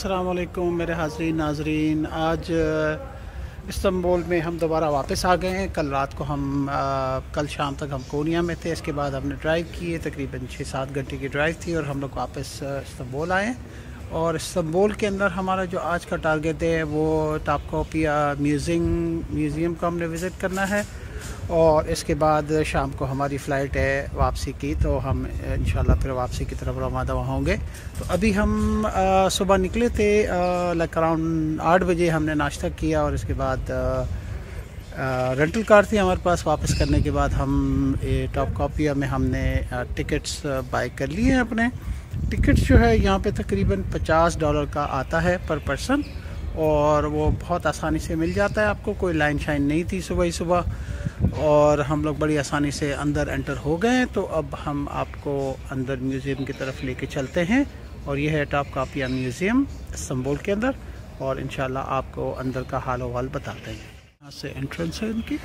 अस्सलाम वालेकुम मेरे हाज़रीन नाज़रीन। आज इस्तांबुल में हम दोबारा वापस आ गए हैं। कल रात को कल शाम तक हम कोनिया में थे। इसके बाद हमने ड्राइव किए, तकरीबन 6-7 घंटे की ड्राइव थी और हम लोग वापस इस्तांबुल आए। और इस्तांबुल के अंदर हमारा जो आज का टारगेट है वो टॉपकापिया म्यूज़ियम को हमने विज़िट करना है। और इसके बाद शाम को हमारी फ़्लाइट है वापसी की, तो हम इंशाल्लाह फिर वापसी की तरफ रवाना होंगे। तो अभी हम सुबह निकले थे, लाइक अराउंड 8 बजे हमने नाश्ता किया और इसके बाद रेंटल कार थी हमारे पास। वापस करने के बाद हम टॉपकापिया में हमने टिकट्स बाय कर लिए हैं। अपने टिकट्स जो है यहाँ पे तकरीबन $50 का आता है पर पर्सन, और वो बहुत आसानी से मिल जाता है आपको। कोई लाइन शाइन नहीं थी सुबह ही सुबह, और हम लोग बड़ी आसानी से अंदर एंटर हो गए। तो अब हम आपको अंदर म्यूज़ियम की तरफ लेके चलते हैं, और ये है टॉपकापिया म्यूज़ियम इस्तांबुल के अंदर, और इंशाल्लाह आपको अंदर का हाल वाल बताते हैं। यहाँ से एंट्रेंस है इनकी।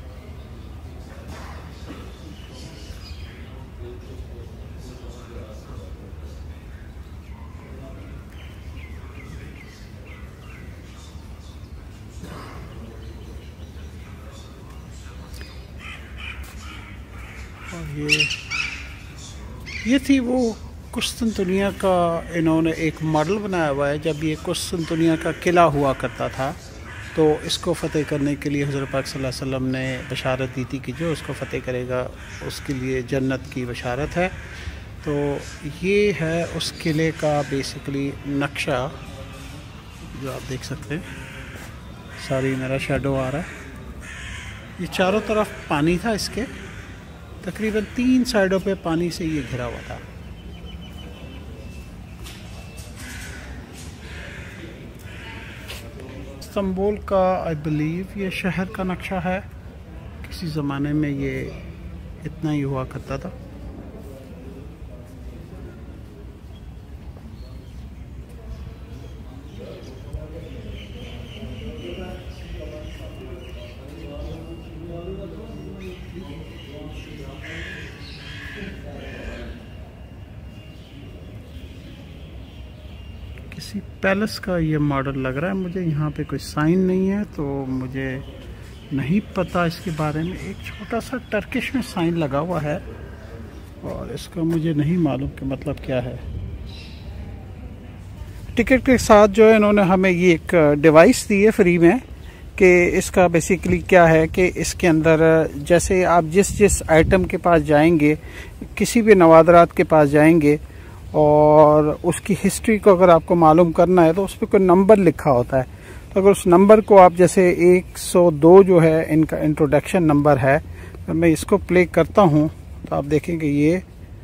और ये थी वो कुस्तुनतुनिया का, इन्होंने एक मॉडल बनाया हुआ है। जब ये कुस्तुनतुनिया का किला हुआ करता था तो इसको फ़तेह करने के लिए हुज़ूर पाक सल्लल्लाहु अलैहि वसल्लम ने बशारत दी थी कि जो उसको फ़तेह करेगा उसके लिए जन्नत की बशारत है। तो ये है उस किले का बेसिकली नक्शा जो आप देख सकते हैं। सारी मेरा शैडो आ रहा है। ये चारों तरफ पानी था, इसके तकरीबन 3 साइडों पे पानी से ये घिरा हुआ था। इस्तांबुल का आई बिलीव ये शहर का नक्शा है। किसी ज़माने में ये इतना ही हुआ करता था। किसी पैलेस का ये मॉडल लग रहा है मुझे। यहाँ पे कोई साइन नहीं है तो मुझे नहीं पता इसके बारे में। एक छोटा सा टर्किश में साइन लगा हुआ है और इसका मुझे नहीं मालूम कि मतलब क्या है। टिकट के साथ जो है इन्होंने हमें ये एक डिवाइस दी है फ्री में, कि इसका बेसिकली क्या है कि इसके अंदर जैसे आप जिस आइटम के पास जाएंगे, किसी भी नवादरात के पास जाएंगे और उसकी हिस्ट्री को अगर आपको मालूम करना है तो उस पर कोई नंबर लिखा होता है। तो अगर उस नंबर को आप जैसे 102 जो है इनका इंट्रोडक्शन नंबर है, तो मैं इसको प्ले करता हूँ तो आप देखेंगे ये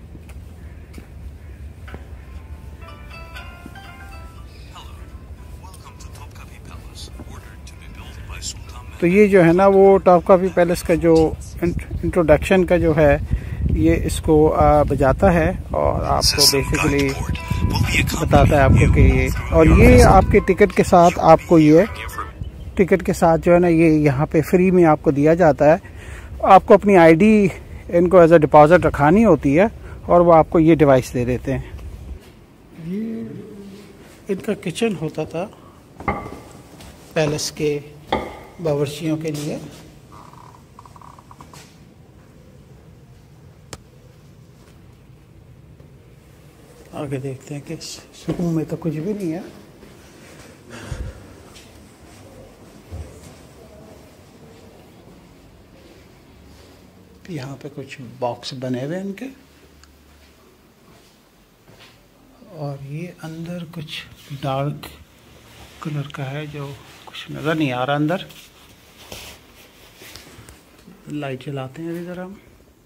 तो ये जो है ना वो टॉपकापी पैलेस का जो इंट्रोडक्शन का जो है ये इसको बजाता है और आपको बेसिकली बताता है आपको कि ये, और ये आपके टिकट के साथ आपको ये टिकट के साथ जो है ना ये यहाँ पे फ्री में आपको दिया जाता है। आपको अपनी आईडी इनको एज अ डिपॉजिट रखानी होती है और वो आपको ये डिवाइस दे देते हैं। ये इनका किचन होता था पैलेस के बावर्चियों के लिए। आगे देखते हैं कि इस रूम में तो कुछ भी नहीं है। यहाँ पे कुछ बॉक्स बने हुए हैं इनके, और ये अंदर कुछ डार्क कलर का है जो कुछ नज़र नहीं आ रहा अंदर। लाइट जलाते हैं अभी ज़रा हम,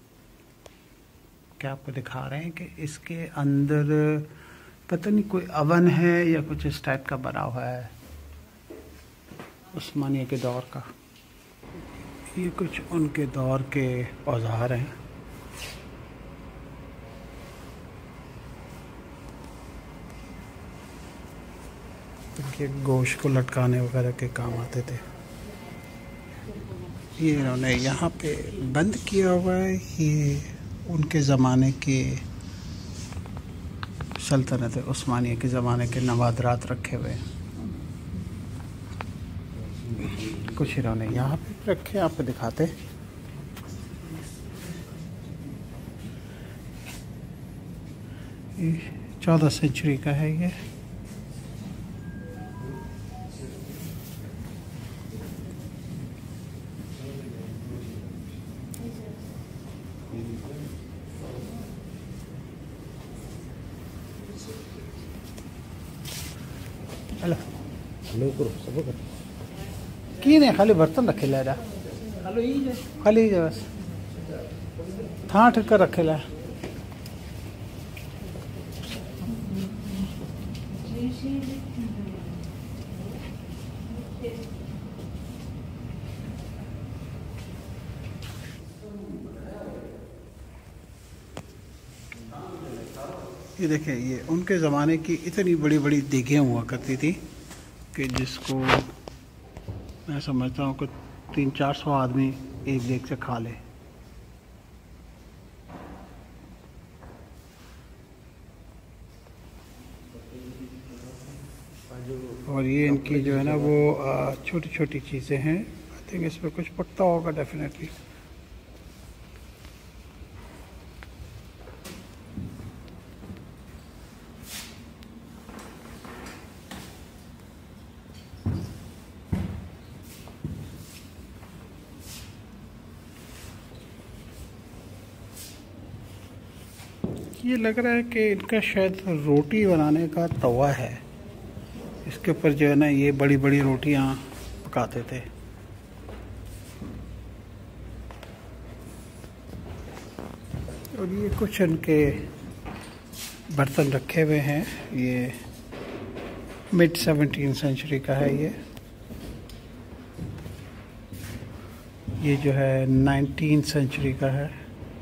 क्या आपको दिखा रहे हैं कि इसके अंदर पता नहीं कोई अवन है या कुछ इस टाइप का बना हुआ है उस्मानिया के दौर का। ये कुछ उनके दौर के औजार हैं। इनके गोश्त को लटकाने वगैरह के काम आते थे। ये इन्होंने यहाँ पे बंद किया हुआ है। ये उनके ज़माने के सल्तनत उस्मानिया के ज़माने के नवादरात रखे हुए हैं। कुछ इन्होंने यहाँ पे रखे, आपको दिखाते। ये 14 सेंचुरी का है ये। हेलो की नहीं, खाली बर्तन रखे ला खाली बस था ठक कर रखे ला। ये देखें, ये उनके ज़माने की इतनी बड़ी बड़ी देगें हुआ करती थी कि जिसको मैं समझता हूँ कि 300-400 आदमी एक देग से खा ले। और ये इनकी जो है ना वो छोटी छोटी चीज़ें हैं। आई थिंक इसमें कुछ पकता होगा डेफिनेटली। ये लग रहा है कि इनका शायद रोटी बनाने का तवा है। इसके ऊपर जो है ना ये बड़ी बड़ी रोटियां पकाते थे। और ये कुछ इनके बर्तन रखे हुए हैं। ये मिड 17th सेंचुरी का है। ये जो है 19th सेंचुरी का है।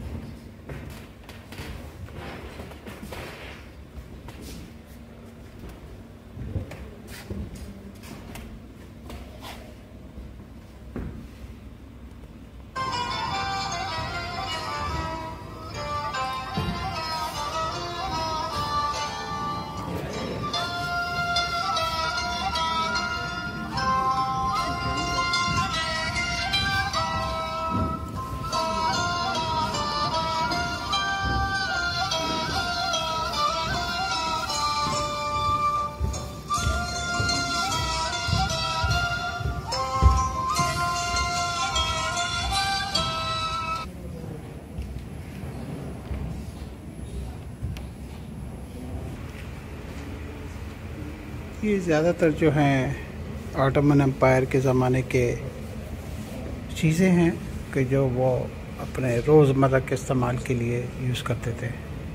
ये ज़्यादातर जो हैं ऑटोमन एम्पायर के ज़माने के चीज़ें हैं कि जो वो अपने रोज़मर्रा के इस्तेमाल के लिए यूज़ करते थे।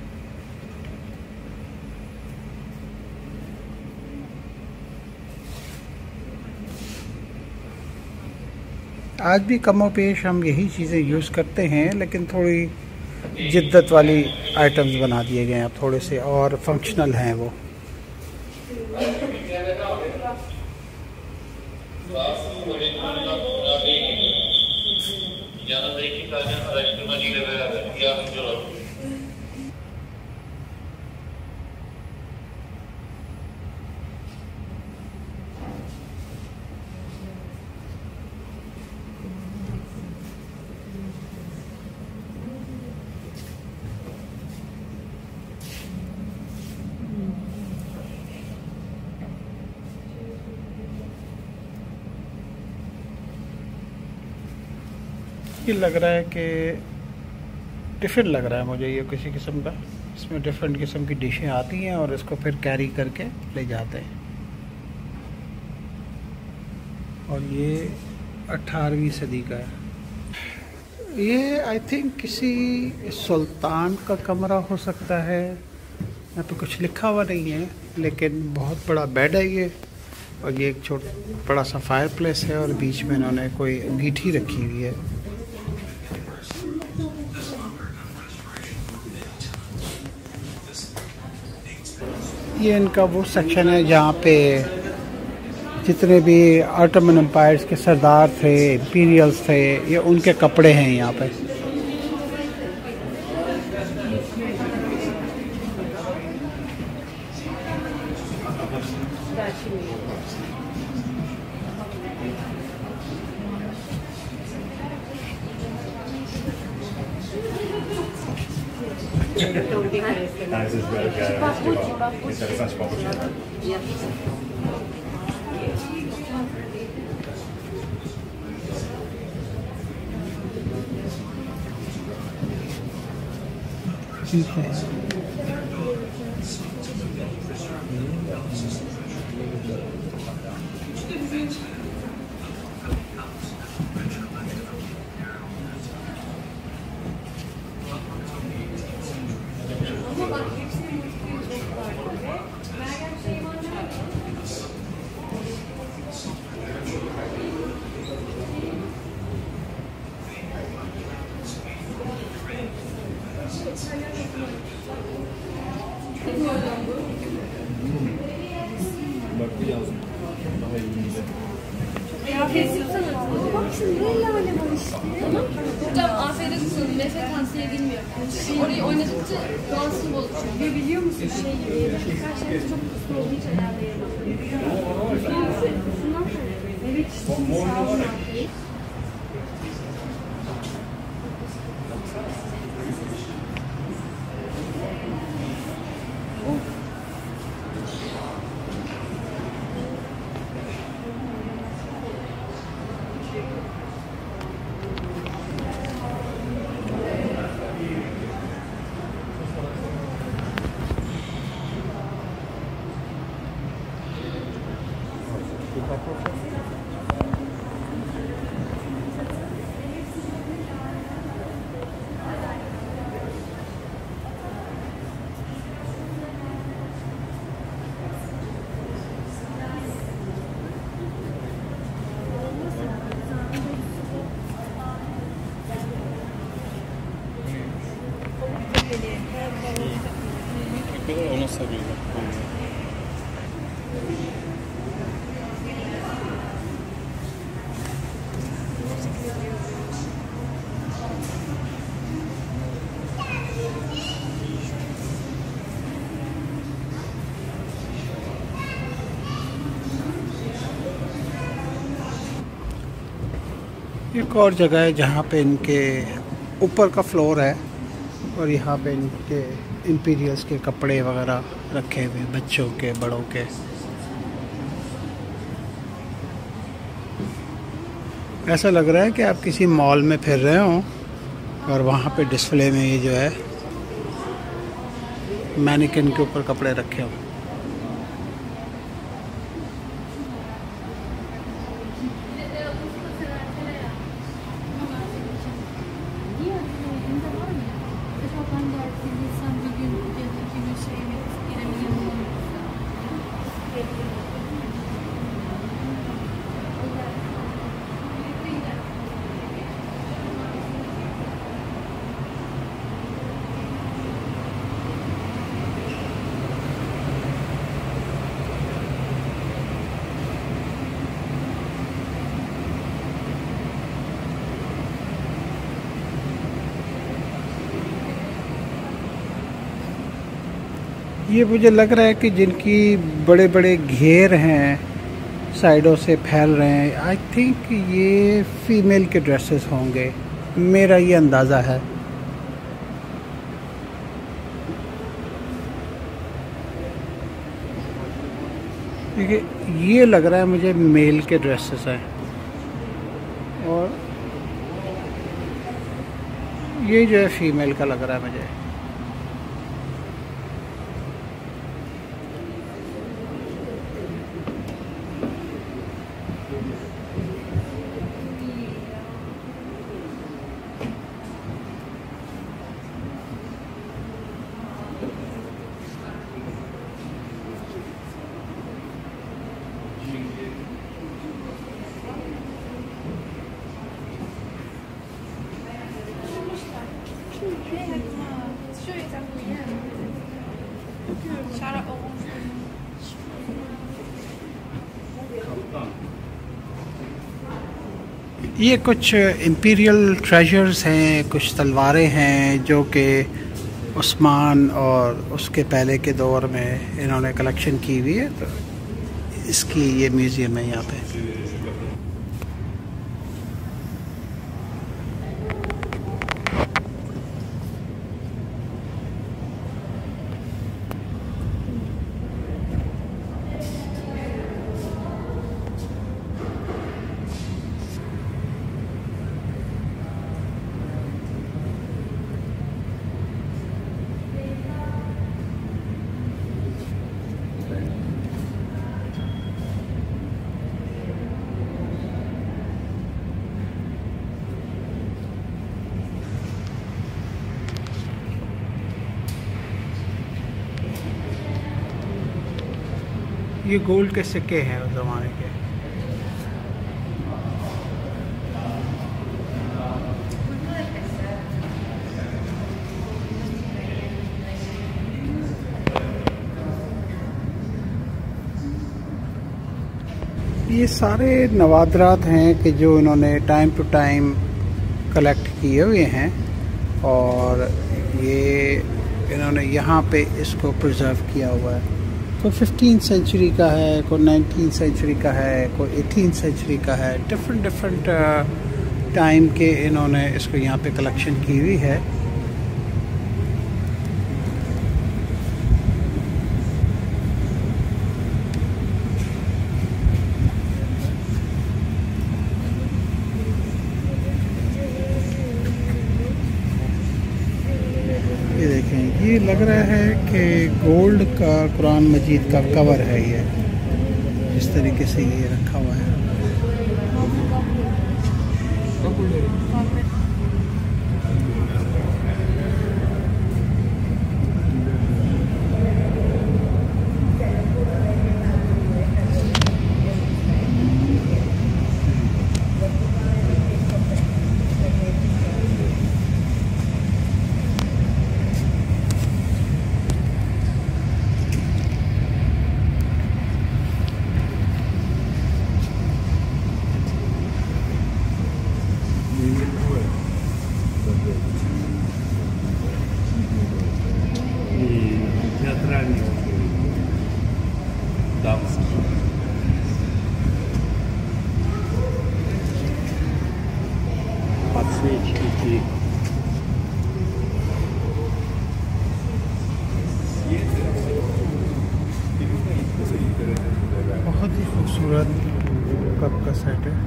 आज भी कमो पेश हम यही चीज़ें यूज़ करते हैं, लेकिन थोड़ी जिद्दत वाली आइटम्स बना दिए गए हैं, अब थोड़े से और फंक्शनल हैं वो। ये लग रहा है कि टिफ़िन लग रहा है मुझे, ये किसी किस्म का। इसमें डिफरेंट किस्म की डिशें आती हैं और इसको फिर कैरी करके ले जाते हैं। और ये 18वीं सदी का है। ये आई थिंक किसी सुल्तान का कमरा हो सकता है। यहाँ पे कुछ लिखा हुआ नहीं है, लेकिन बहुत बड़ा बेड है ये। और ये एक बड़ा सा फायर प्लेस है और बीच में इन्होंने कोई अंगीठी रखी हुई है। ये इनका वो सेक्शन है जहाँ पे जितने भी ऑटोमन एम्पायर्स के सरदार थे, इंपीरियल्स थे, ये उनके कपड़े हैं यहाँ पे। Interessante para ठीक है। Hocam afiyet olsun. Mefe tavsiye edilmiyor. Orayı oynadıkça doğası bozuluyor. Ve biliyor musun şey gibi? Her şey çok kısıtlı olduğu için ayarlayamam. Evet işte. Sağ olun. Ona sarıyorlar. एक और जगह है जहाँ पे इनके ऊपर का फ्लोर है और यहाँ पे इनके इंपीरियल्स के कपड़े वगैरह रखे हुए बच्चों के बड़ों के। ऐसा लग रहा है कि आप किसी मॉल में फिर रहे हो और वहाँ पे डिस्प्ले में ये जो है मैनिक्विन के ऊपर कपड़े रखे हो। ये मुझे लग रहा है कि जिनकी बड़े बड़े घेर हैं साइडों से फैल रहे हैं, आई थिंक ये फीमेल के ड्रेसेस होंगे, मेरा ये अंदाज़ा है। देखिए ये लग रहा है मुझे मेल के ड्रेसेस हैं और ये जो है फीमेल का लग रहा है मुझे। ये कुछ इम्पीरियल ट्रेजर्स हैं, कुछ तलवारें हैं जो कि उस्मान और उसके पहले के दौर में इन्होंने कलेक्शन की हुई है। तो इसकी ये म्यूज़ियम है यहाँ पे। ये गोल्ड के सिक्के हैं उस ज़माने के। ये सारे नवादरात हैं कि जो इन्होंने टाइम टू टाइम कलेक्ट किए हुए हैं और ये इन्होंने यहाँ पे इसको प्रिजर्व किया हुआ है। कोई 15th सेंचुरी का है, कोई 19th सेंचुरी का है, कोई 18th सेंचुरी का है। डिफरेंट टाइम के इन्होंने इसको यहाँ पे कलेक्शन की हुई है। ये देखें, ये लग रहा है कि गोल्ड का कुरान मजीद का कवर है। ये इस तरीके से ये रखा हुआ है। बहुत ही खूबसूरत कप का सेट है।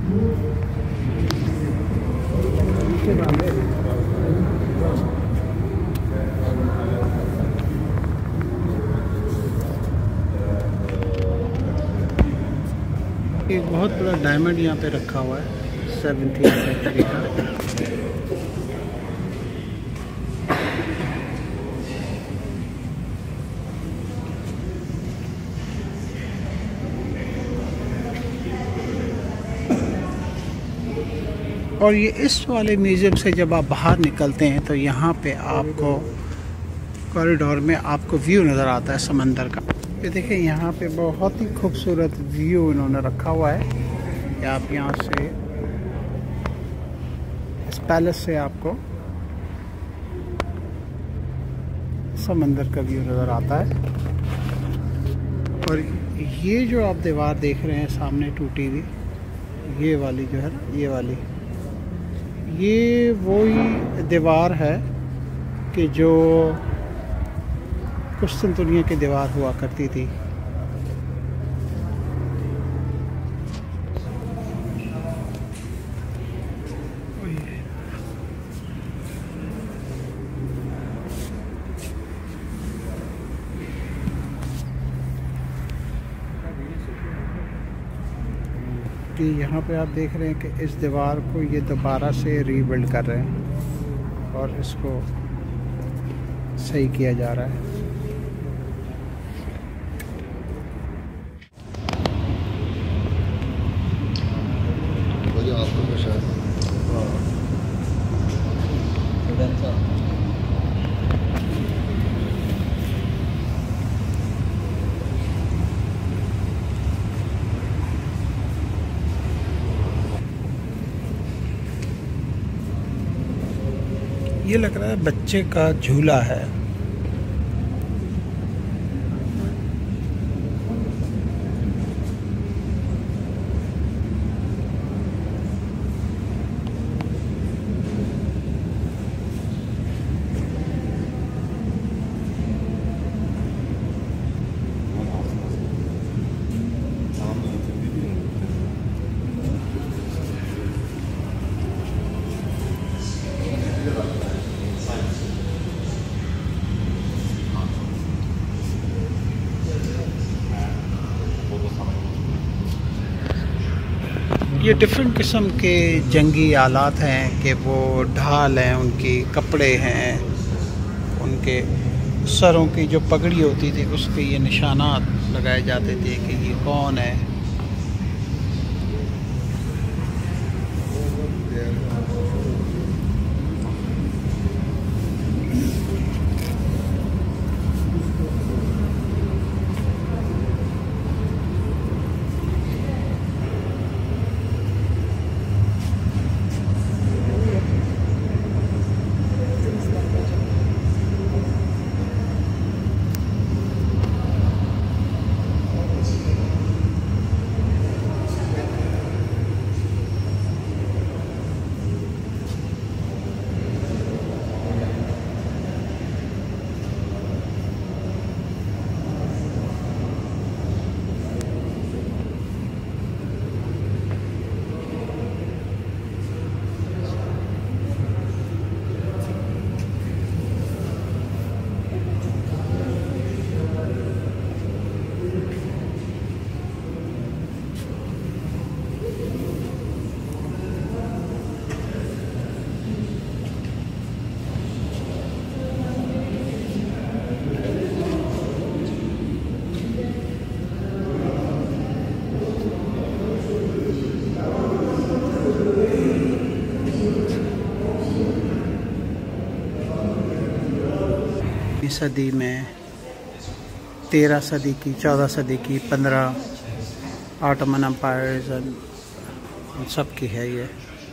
एक बहुत बड़ा डायमंड यहाँ पे रखा हुआ है 17th सेंचुरी का। और ये इस वाले म्यूज़ियम से जब आप बाहर निकलते हैं तो यहाँ पे आपको कॉरिडोर में आपको व्यू नज़र आता है समंदर का। ये देखिए, यहाँ पे बहुत ही खूबसूरत व्यू इन्होंने रखा हुआ है। या आप यहाँ से इस पैलेस से आपको समंदर का व्यू नज़र आता है। और ये जो आप दीवार देख रहे हैं सामने टूटी हुई, ये वाली जो है ना, ये वाली, ये वही दीवार है कि जो कुस्तुनतुनिया की दीवार हुआ करती थी। कि यहाँ पे आप देख रहे हैं कि इस दीवार को ये दोबारा से रीबिल्ड कर रहे हैं और इसको सही किया जा रहा है। ये लग रहा है बच्चे का झूला है। ये डिफरेंट किस्म के जंगी आलात हैं कि वो ढाल हैं, उनकी कपड़े हैं, उनके सरों की जो पगड़ी होती थी उस पे ये निशानात लगाए जाते थे कि ये कौन है। सदी में 13 सदी की, 14 सदी की, 15 ऑटोमन एम्पायर्स सब की है ये।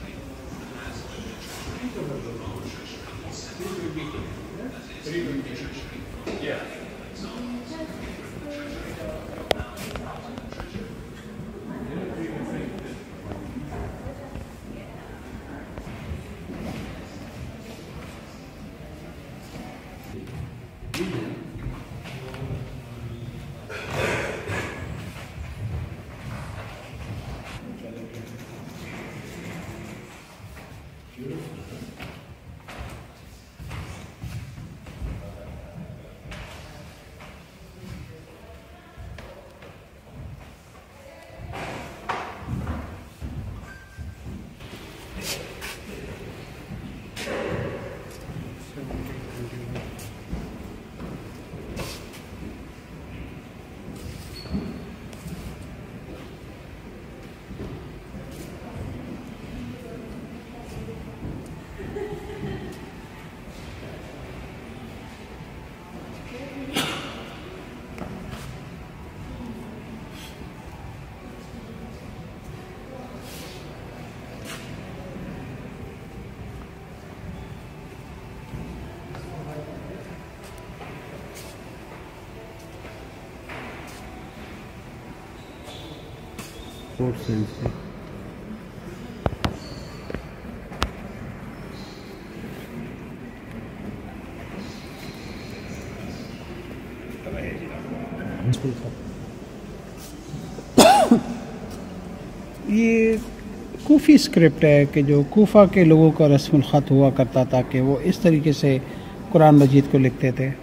ये कूफ़ी स्क्रिप्ट है कि जो कूफा के लोगों का रस्मुल ख़त हुआ करता था कि वो इस तरीके से कुरान मजीद को लिखते थे।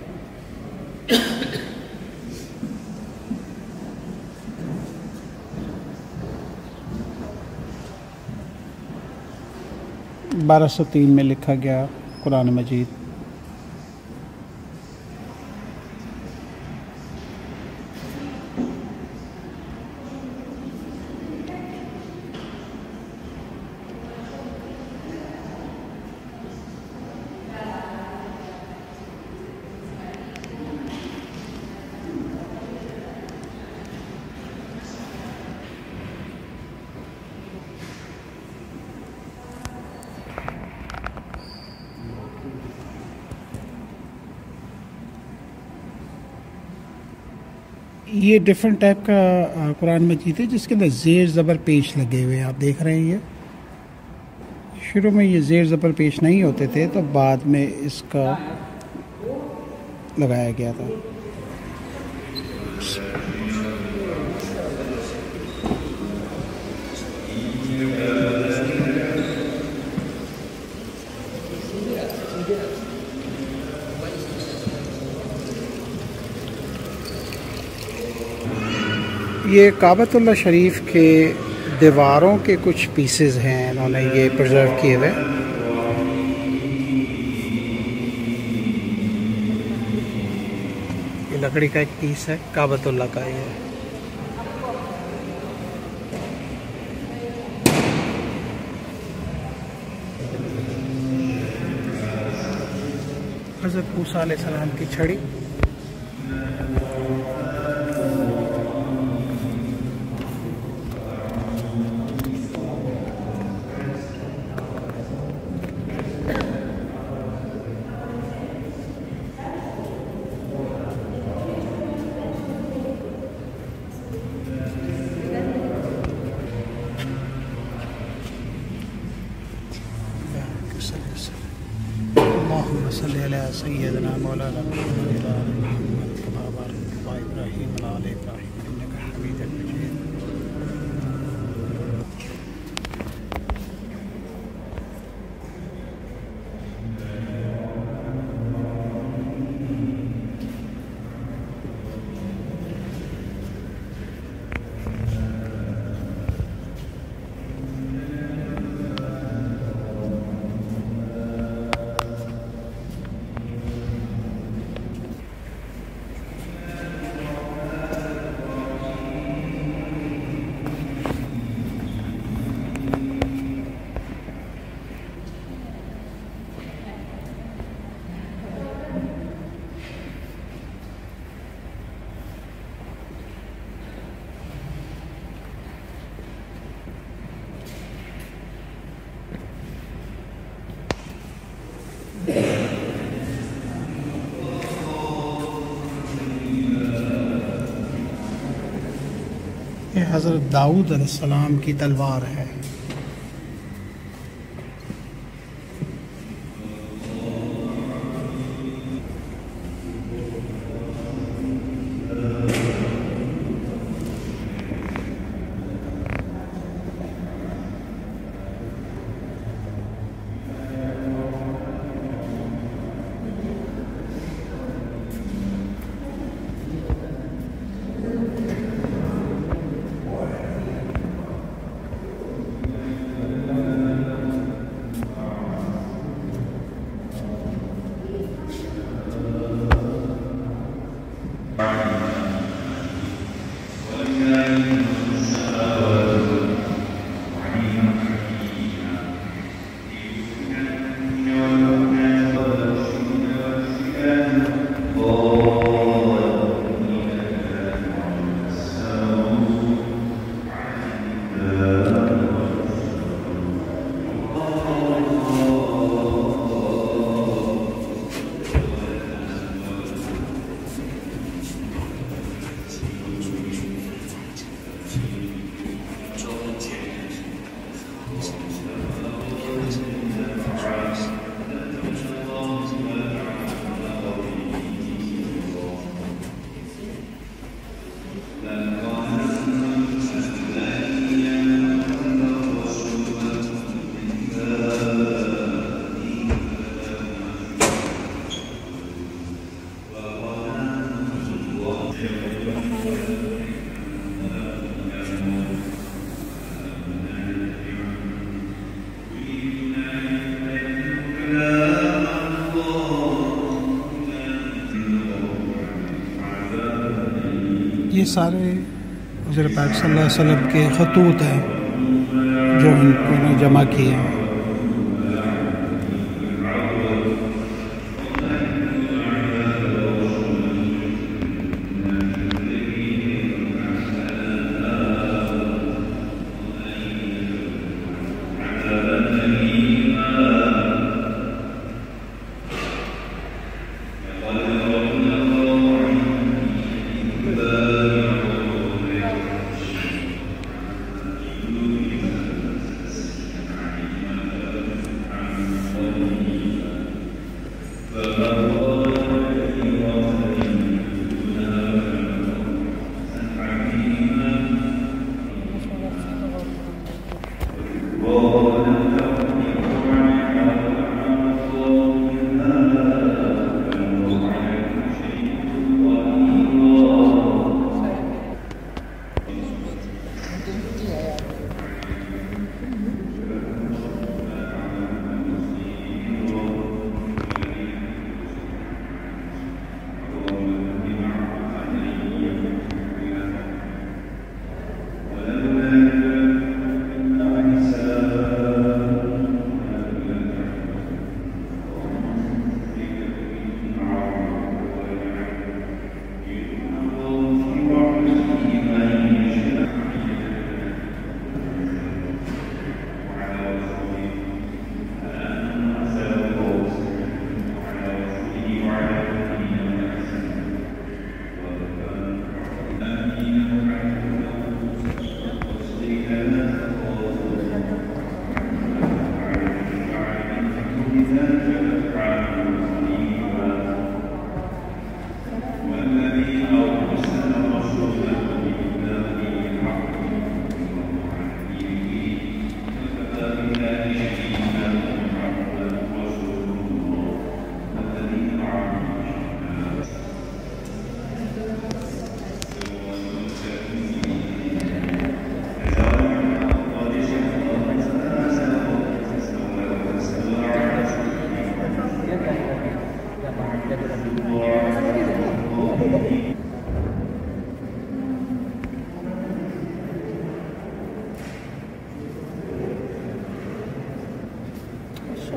बारह 1203 में लिखा गया कुरान मजीद। ये डिफरेंट टाइप का कुरान मजीद है जिसके अंदर ज़ेर ज़बर पेश लगे हुए हैं, आप देख रहे हैं। ये शुरू में ये ज़ेर ज़बर पेश नहीं होते थे, तो बाद में इसका लगाया गया था। ये काबतुल्लाह शरीफ के दीवारों के कुछ पीसेस हैं, इन्होंने ये प्रिजर्व किए हुए। लकड़ी का एक पीस है काबतुल्लाह का। ये हज़रत मूसा अलैहिस्सलाम की छड़ी। अल्लाहुम्मा सल्लि अला सय्यिदिना मौलाना मुहम्मद व अला आलि मुहम्मद कमा बारकता अला इब्राहीम व अला आलि इब्राहीम इन्नका हमीदुम मजीद। ये हज़रत दाऊद अलैहिस्सलाम की तलवार है। ये सारे हुज़ूर पाक सल्लल्लाहु अलैहि वसल्लम के खतूत हैं जो इन्होंने जमा किए हैं।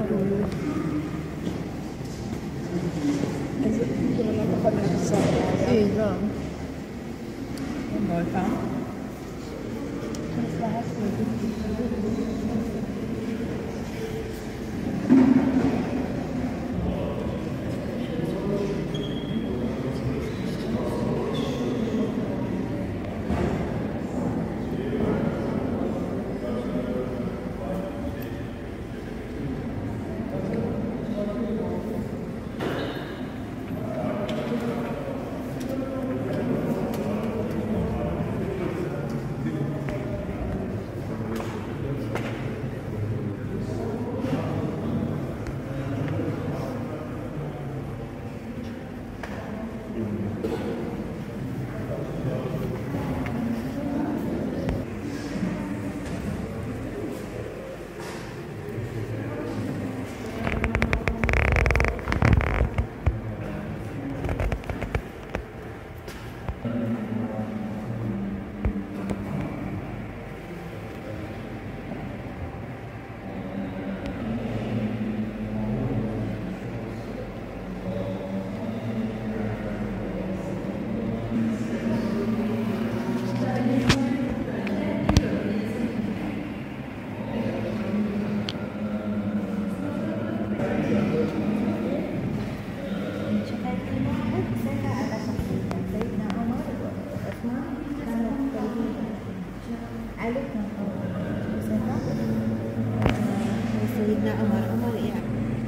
Vâng. Em nói phá. سيدنا عمر يعني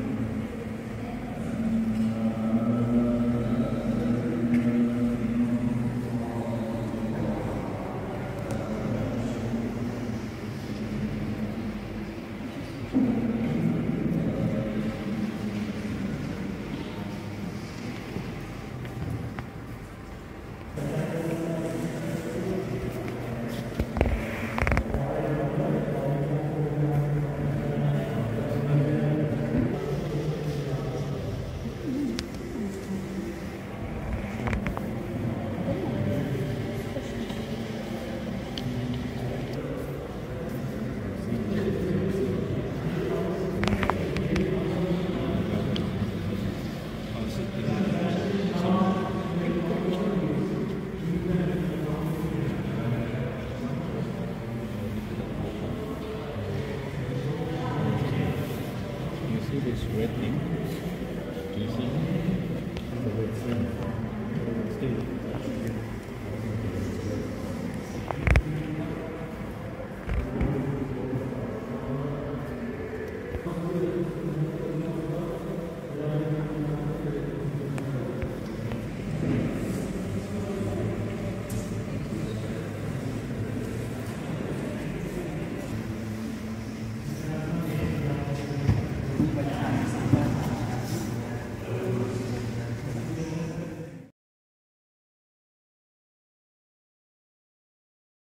See this red thing? Do you see? The red thing.